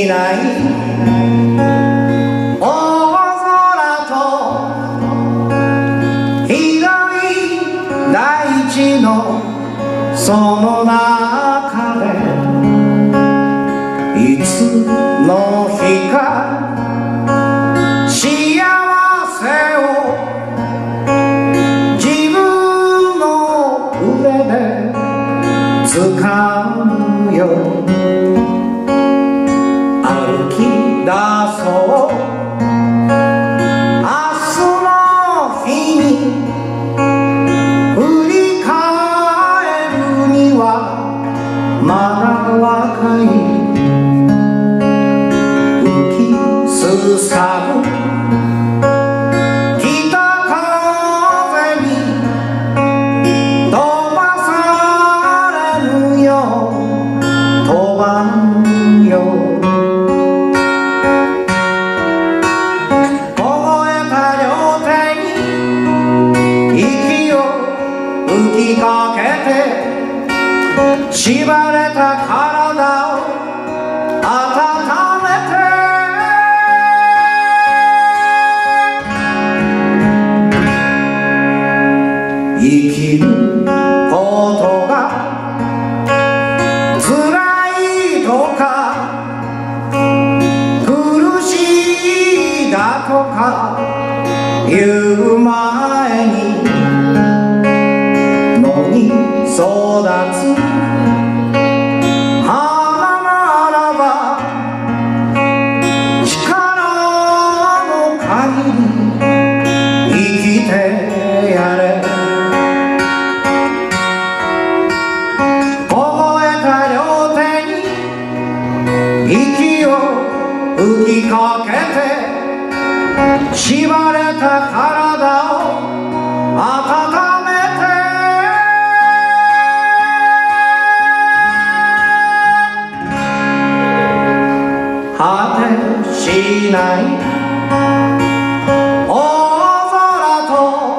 しない大空と広い大地のその中でいつの日か幸せを自分の腕で掴むよ歩き出そう明日の日に振り返るにはまだ若い浮きすさぶ北風に飛ばされるよ飛ばんよ凍えた両手に息を吹きかけて縛れた体を温めて生きることが辛いとか苦しいだとか言う前に野に育つ花ならば力の限り生きてやれ凍えた両手に息を吹きかけて縛れた体を温めて果てしない大空と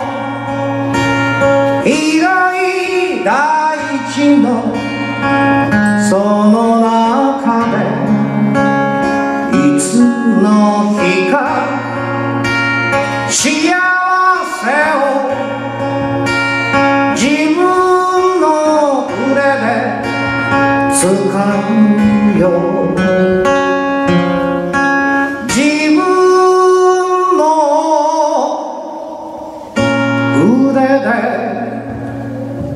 広い大地のその中でいつの日か幸せを自分の腕で掴むよ自分の腕で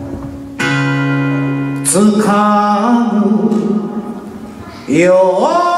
掴むよ